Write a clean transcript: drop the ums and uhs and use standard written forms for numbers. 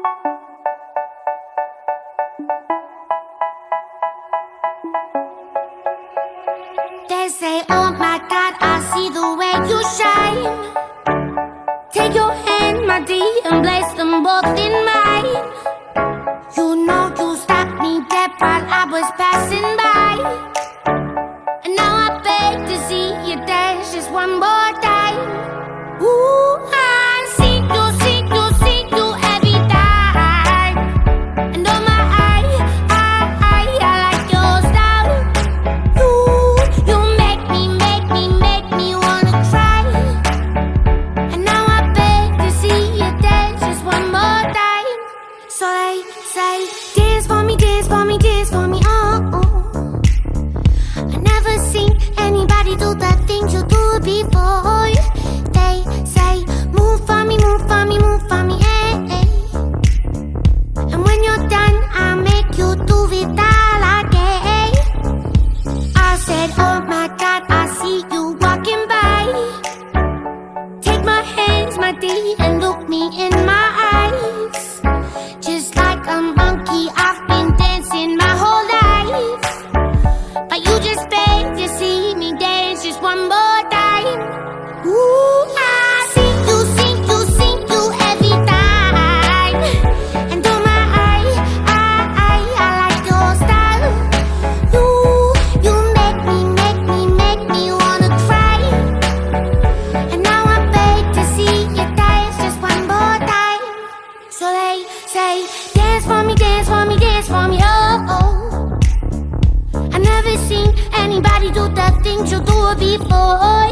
They say, oh my God, I see the way you shine. Take your hand, my dear, and place them both in mine. You know you stopped me dead while I was passing by. And now I beg to see you dance just one more time. Ooh, I see you every time. And oh my, I like your style. You make me wanna cry. And now I beg to see you dance just one more time. So they say, dance for me, dance for me, dance for me, oh, oh. I never seen anybody do the things you do before. They say, move for me, move for me, move for me, eh, eh. And when you're done, I'll make you do it all again. I said, oh my God, I see you walking by. Take my hands, my dear, and look me in my eyes. Just like a monkey, I've been dancing my whole life. But you just beg to see me dance just one more time. Ooh, I see you every time. And oh my, I like your style. You make me wanna cry. And now I beg to see you dance just one more time. So they say, dance for me, dance for me, dance for me, oh, oh. I never seen anybody do the things you do before.